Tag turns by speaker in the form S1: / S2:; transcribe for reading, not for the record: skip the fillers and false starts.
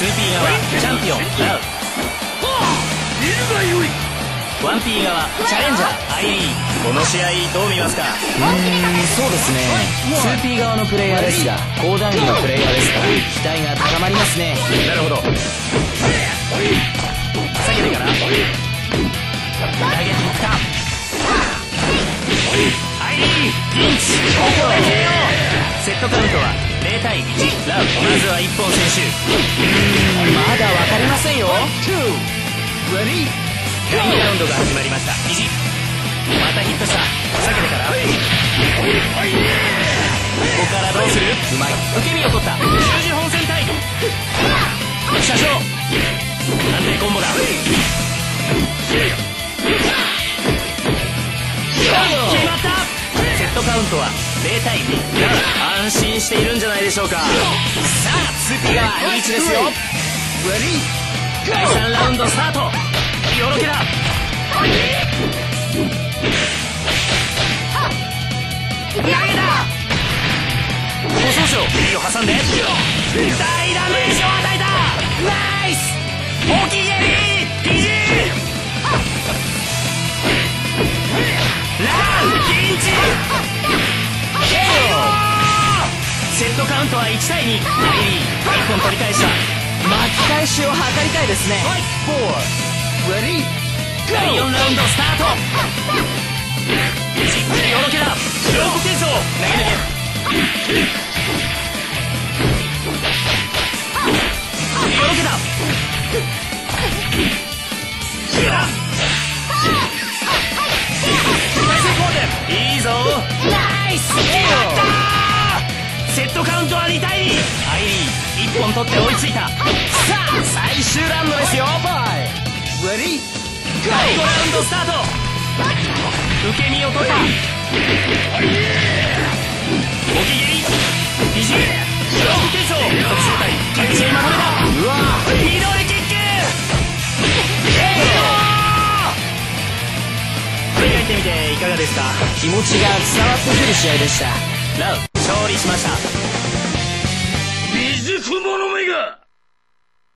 S1: 2P 側チャンピオンラウ、1P 側チャレンジャー ID。 この試合どう見ますか？
S2: そうですね、 2P 側のプレイヤーですが高段位のプレイヤーですから期待が高まりますね。
S1: なるほど。下げてから投げていった。 ID リンチ、ここで KO。 セットカウントは0対1。ラウ、まずは1本先取。
S2: まだ分かりませんよ。
S1: 第2ラウンドが始まりました。肘またヒットした。下げてからここからどうする？うまい。受け身を取った。十字本戦隊車掌安定コンボだ。決まった。セットカウントは0対2。安心しているんじゃないでしょうか。さあ 2P 側リーチですよ。第3ラウンドスタート。よろけだ。投げた。護送車指を挟んで大ダメージを与えた。ナイス大きい蹴り。肘ランピンチ KO。 セットカウントは1対2。1本取り返した。
S2: 巻き返しを図りたいですね。
S1: 第4ラウンドスタート。よろけだ。ロープ転送投げ抜け。よろけだ。大成功でいいぞ。ナイス。セットカウントは2対2。アイリー1本取って追いついた。さあ最終ラウンドですよ。第5ラウンドスタート。受け身を取った。大き蹴り肘ロープ転送特殊体キャッチにまとめた。うわミドルキック。振り返ってみていかがですか？
S2: 気持ちが伝わってくる試合でした。
S1: ラウ勝利しました。
S3: 美術者めが